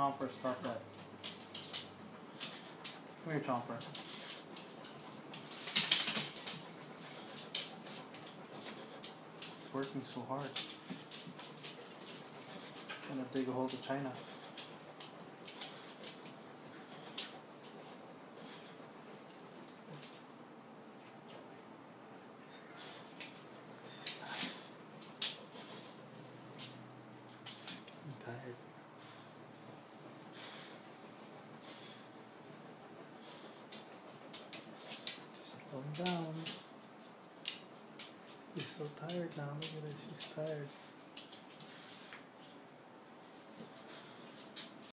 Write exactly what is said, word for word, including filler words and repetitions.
Chomper, stop that. Come here, Chomper. It's working so hard. Trying to dig a hole to China. I'm tired. Slow down. She's so tired now. Look at her. She's tired.